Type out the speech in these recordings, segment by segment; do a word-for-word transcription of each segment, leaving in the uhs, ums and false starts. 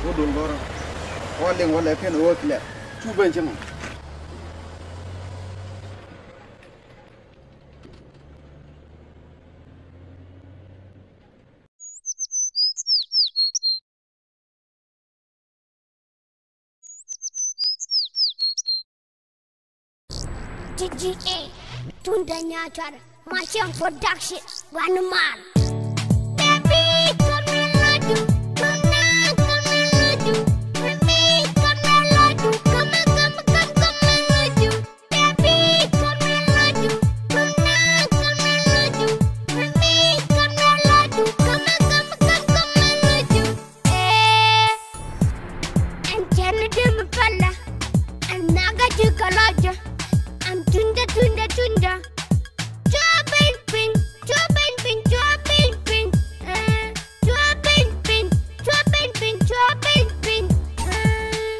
Wo dol goro. Wale wale ken wo kle. Tu ben chama. T G A, Tunda NYACHUATE, Machine Production, one man. Baby, come and let you, come now, come and let you. Baby, come and let you, come and come, come, come and let you. Baby, come and let you, come now, come and let you. Baby, come and let you, come and come, come, come and let you. Eh, and Kennedy Mapala, and Nagaju Kalaja. I'm Tunda, Tunda, Tunda. Chopping pin, chopping pin, chopping pin. Uh, chopping pin, chopping pin, chopping pin. Uh.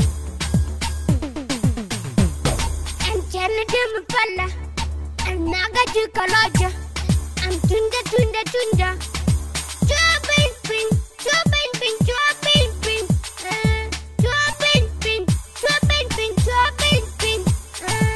And Canada Mapala, and Nagaju Kalaja. I'm Tunda, Tunda, Tunda. Chopping pin, chopping pin, chopping pin. Uh, chopping pin, chopping pin, chopping pin. Uh.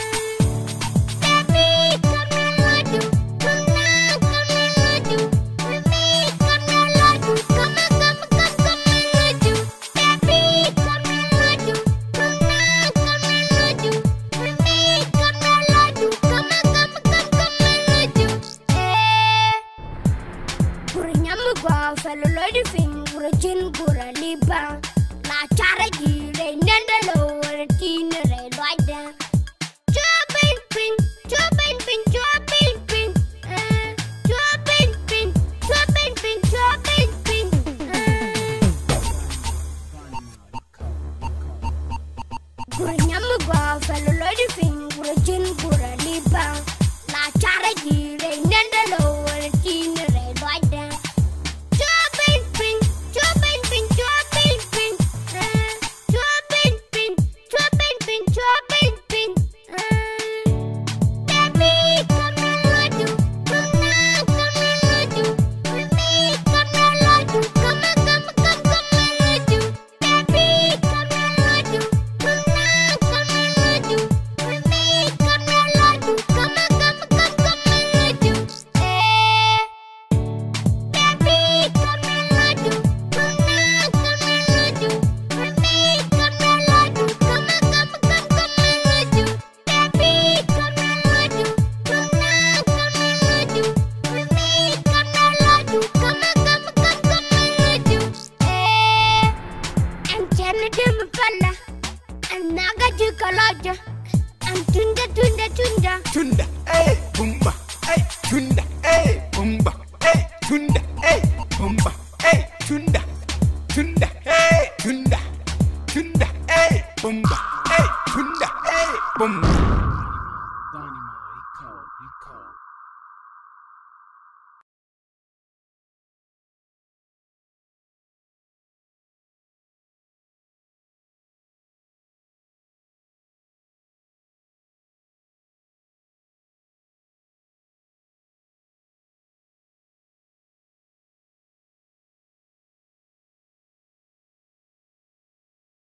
Fellow fin Gurajin Gura Liba La Charagi, Nendalo, and Tina Loida. Chopping pin, chopping pin, chopping pin, chopping pin, chopping pin, chopping pin. Guranyamagua, fellow fin Gurajin Gura Liba La Charagi, Nendalo, and Tina Loida. I'm Tunda, Tunda, Tunda. Tunda, eh, Bumba, eh, Tunda, eh, Bumba, eh, Tunda, eh, Bumba, eh, Tunda, Tunda, eh, Tunda, Tunda, eh, Bumba, eh, Tunda, eh, Bumba.